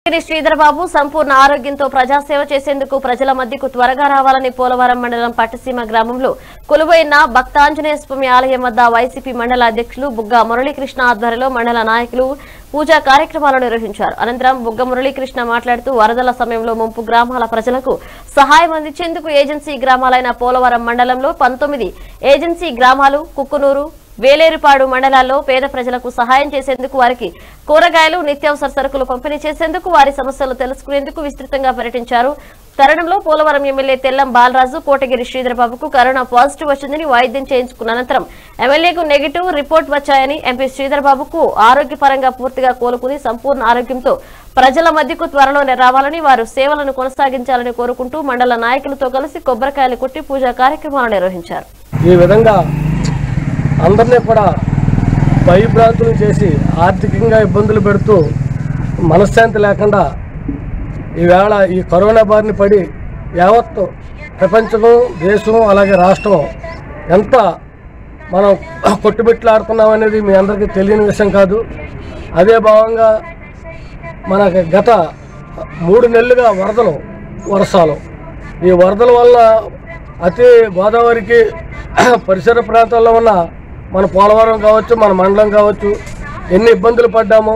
శ్రీధరబాబు సంపూర్ణ ఆరోగ్యంతో ప్రజాసేవ చేసేందుకు ప్రజల మధ్యకు త్వరగా రావాలని పోలవరం మండలం పట్టసీమ గ్రామంలో కొలువైన భక్తాంజనేయ స్వామి ఆలయం వద్ద వైసీపీ మండల అధ్యక్షులు బుగ్గ మురళీకృష్ణ ఆధ్వర్యంలో మండల నాయకులు పూజా కార్యక్రమాలు నిర్వహించారు. అనంతరం బుగ్గ మురళీకృష్ణ మాట్లాడుతూ వరదల సమయంలో ముంపు గ్రామాల ప్రజలకు సహాయం అందించేందుకు ఏజెన్సీ గ్రామాలైన పోలవరం మండలంలో 19 ఏజెన్సీ గ్రామాలు, కుక్కునూరు, వేలేరుపాడు మండలాల్లో పేద ప్రజలకు సహాయం చేసేందుకు, వారికి కూరగాయలు, నిత్యావసర సరుకులు పంపిణీ చేసేందుకు, వారి సమస్యలు తెలుసుకునేందుకు విస్తృతంగా పర్యటించారు. తరుణంలో పోలవరం ఎమ్మెల్యే తెల్లం బాలరాజు కోటగిరి శ్రీధరబాబుకు కరోనా పాజిటివ్ వచ్చిందని వైద్యం చేయించుకున్న అనంతరం ఎమ్మెల్యేకు నెగిటివ్ రిపోర్ట్ వచ్చాయని, ఎంపీ శ్రీధరబాబుకు ఆరోగ్యపరంగా పూర్తిగా కోలుకుని సంపూర్ణ ఆరోగ్యంతో ప్రజల మధ్యకు త్వరలోనే రావాలని, వారు సేవలను కొనసాగించాలని కోరుకుంటూ మండల నాయకులతో కలిసి కొబ్బరికాయలు కొట్టి పూజా కార్యక్రమాలు నిర్వహించారు. ఈ విధంగా అందరినీ కూడా భయభ్రాంతులు చేసి ఆర్థికంగా ఇబ్బందులు పెడుతూ మనశ్శాంతి లేకుండా ఈవేళ ఈ కరోనా బారిన పడి యావత్తు ప్రపంచము, దేశం, అలాగే రాష్ట్రం ఎంత మనం కొట్టుబిట్లాడుతున్నామనేది మీ అందరికీ తెలియని విషయం కాదు. అదే భావంగా మనకి గత 3 నెలలుగా వర్షాలు ఈ వరదల వల్ల అతి గోదావరికి పరిసర ప్రాంతాల్లో ఉన్న మన పోలవరం కావచ్చు, మన మండలం కావచ్చు, ఎన్ని ఇబ్బందులు పడ్డామో,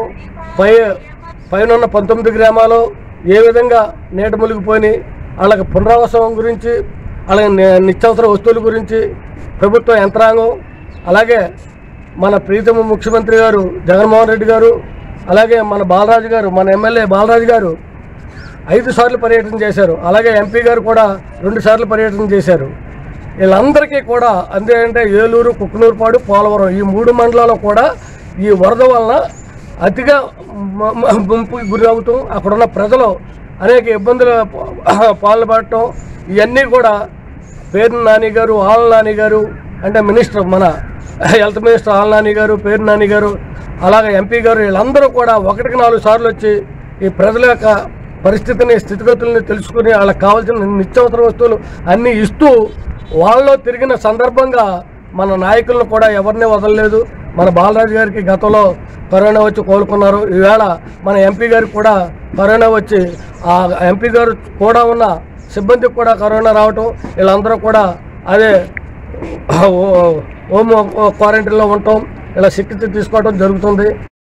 పైన 19 గ్రామాలు ఏ విధంగా నీట మునిగిపోయి వాళ్ళకి పునరావాసం గురించి, అలాగే నిత్యావసర వస్తువుల గురించి ప్రభుత్వ యంత్రాంగం, అలాగే మన ప్రీతమ ముఖ్యమంత్రి గారు జగన్మోహన్ రెడ్డి గారు, అలాగే మన బాలరాజు గారు, మన ఎమ్మెల్యే బాలరాజు గారు 5 సార్లు పర్యటన చేశారు. అలాగే ఎంపీ గారు కూడా 2 సార్లు పర్యటన చేశారు. వీళ్ళందరికీ కూడా అంటే ఏలూరు, కుక్కునూరుపాడు, పోలవరం ఈ 3 మండలాలు కూడా ఈ వరద వలన అతిగా ముంపుకి గురి అవుతాం. అక్కడున్న ప్రజలు అనేక ఇబ్బందులు పాల్పడటం, ఇవన్నీ కూడా పేరు నాని గారు, ఆళ్ళ నాని గారు అంటే మినిస్టర్, మన హెల్త్ మినిస్టర్ ఆళ్ళ నాని గారు, పేరు నాని గారు, అలాగే ఎంపీ గారు, వీళ్ళందరూ కూడా 1కి 4 సార్లు వచ్చి ఈ ప్రజల యొక్క పరిస్థితిని, స్థితిగతుల్ని తెలుసుకుని వాళ్ళకి కావాల్సిన నిత్యావసర వస్తువులు అన్నీ ఇస్తూ వాళ్ళలో తిరిగిన సందర్భంగా మన నాయకులను కూడా ఎవరిని వదలలేదు. మన బాలరాజు గారికి గతంలో కరోనా వచ్చి కోలుకున్నారు. ఈవేళ మన ఎంపీ గారికి కూడా కరోనా వచ్చి ఆ ఎంపీ గారు కూడా ఉన్న సిబ్బందికి కూడా కరోనా రావటం, వీళ్ళందరూ కూడా అదే హోమ్ క్వారంటైన్లో ఉండటం, ఇలా చికిత్స తీసుకోవడం జరుగుతుంది.